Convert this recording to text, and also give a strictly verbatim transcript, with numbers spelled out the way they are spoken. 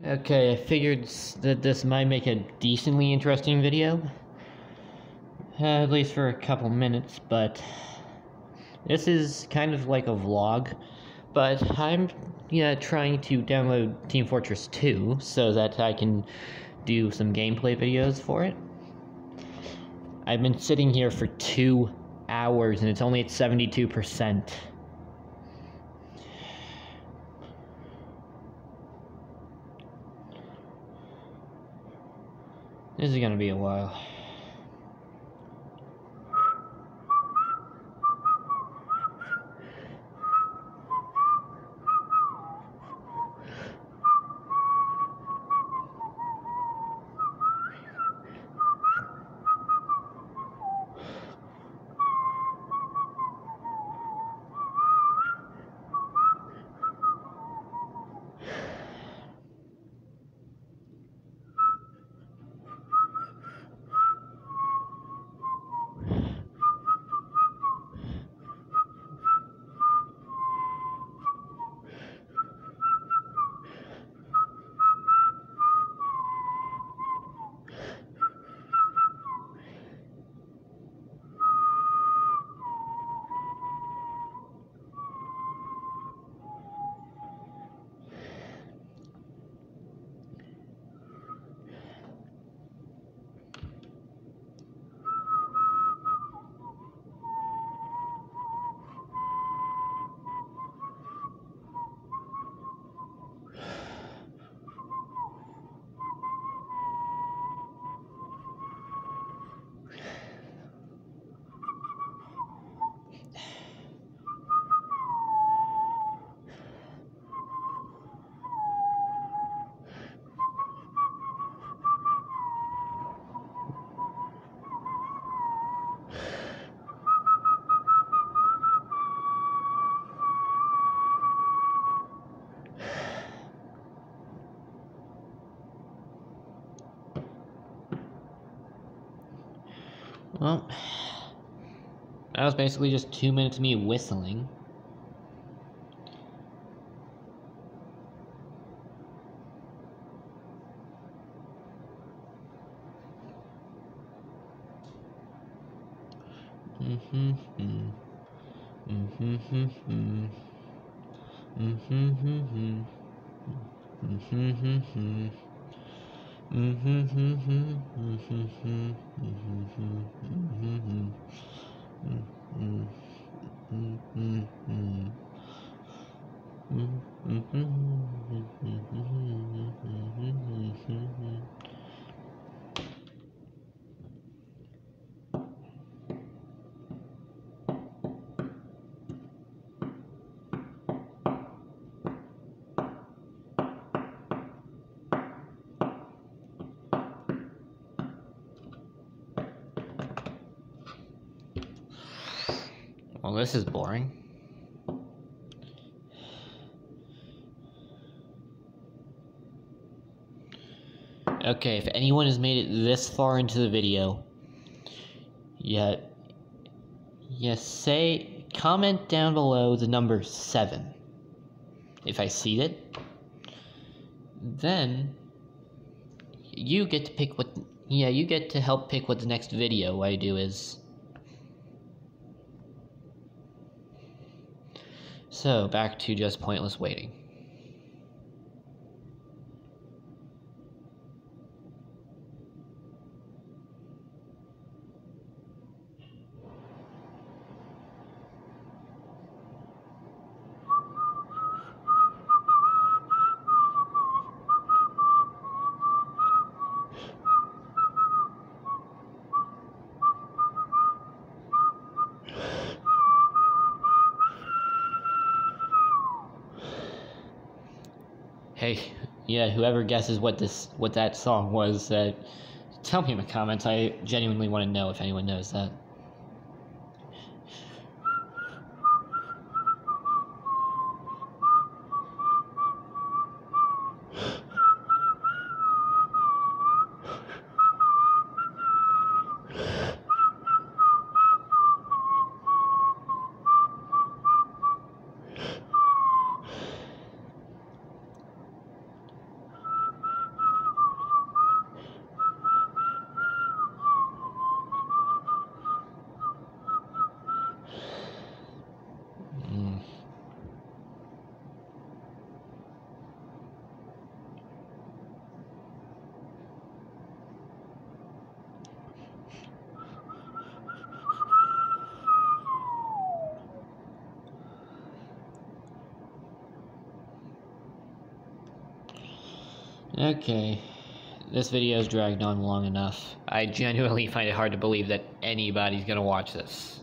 Okay, I figured that this might make a decently interesting video. Uh, at least for a couple minutes, but this is kind of like a vlog. But I'm yeah, trying to download Team Fortress two so that I can do some gameplay videos for it. I've been sitting here for two hours and it's only at seventy-two percent. This is gonna be a while. Well, that was basically just two minutes of me whistling. Mm-hmm. Mm-hmm. Mm-hmm. Mm-hmm. Mm-hmm. Well, this is boring. Okay, if anyone has made it this far into the video, yeah, yeah, say, comment down below the number seven. If I see it, then you get to pick what, yeah, you get to help pick what the next video I do is. So, back to just pointless waiting. Hey, yeah, whoever guesses what this, what that song was, uh, tell me in the comments. I genuinely want to know if anyone knows that. Okay, this video's dragged on long enough. I genuinely find it hard to believe that anybody's gonna watch this.